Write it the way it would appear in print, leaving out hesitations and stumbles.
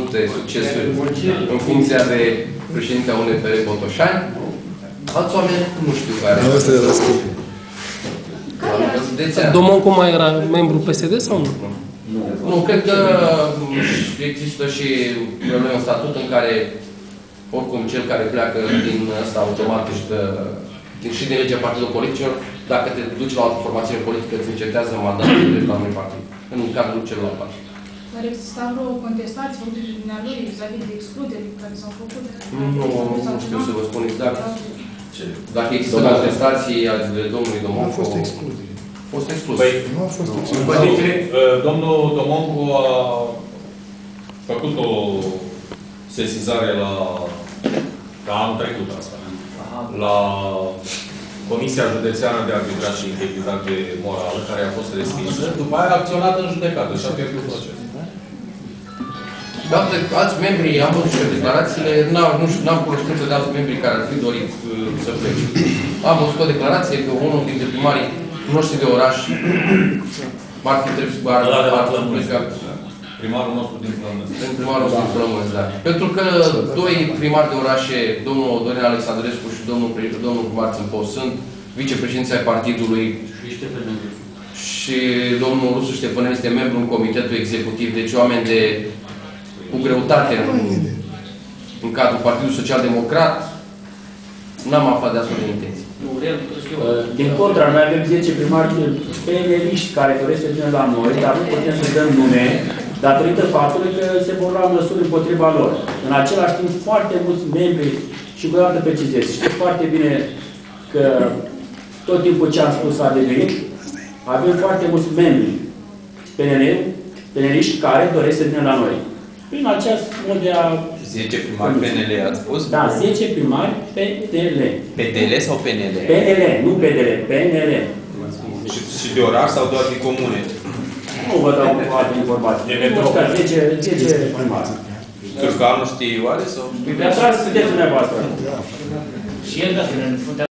multe succesuri în funcția de președinte a UNPR Botoșani. Alți oameni nu știu care. Domoncu mai era membru PSD sau nu? Nu, cred că există și probleme în statut în care oricum cel care pleacă din ăsta automat și din legea partidului politicilor, dacă te duci la o altă formațiune politică, îți încetează mandatul de la unui partid, în cadrul celălalt partid. Dar exista vreo contestație făcută de dumnealui vis-a-vis de excluderi care s-au făcut? Nu știu să vă spun exact. Dacă există contestații ale domnului Domoncu... Nu a fost excludere. A fost exclus. Nu a fost excludere. Domnul Domoncu a făcut o sesizare la anul trecut asta, la Comisia Județeană de Arbitraj și Integritate Morală, care a fost respinsă, după aia a acționat în judecată și a pierdut procesul. Alți membri, am văzut și declarațiile, n-am cunoștință de alți membri care ar fi dorit să plece. Am văzut o declarație că unul dintre primarii noștri de oraș ar fi trebuit plecat. Primarul nostru din Plămânesc. Primarul nostru din Plămânesc, da. Pentru că doi primari de orașe, domnul Dorin Alexandrescu și domnul primar Țâmpău, sunt vicepreședinții ai partidului și domnul Rusu Ștefănen este membru în comitetul executiv, deci oameni cu greutate în cadrul Partidului Social Democrat, n-am aflat de astfel de intenții. Din contra, noi avem 10 primari PNL-iști care doresc să vină la noi, dar nu putem să dăm nume datorită faptului că se vor lua măsuri împotriva lor. În același timp, foarte mulți membri, și cu o altă precizez, știu foarte bine că tot timpul ce am spus a devenit, avem foarte mulți membri PNL-iști care doresc să vină la noi. Prin acest mod de a... 10 primari PNL, ați spus? Da, 10 primari PNL. PDL sau PNL? PNL, nu PDL, PNL. Și de oraș sau doar din comune? Nu vă dau alte informații. Nu știu, 10 primari. Cârcanul știi oare? Mi-a tras, sunteți dumneavoastră. Și el, da,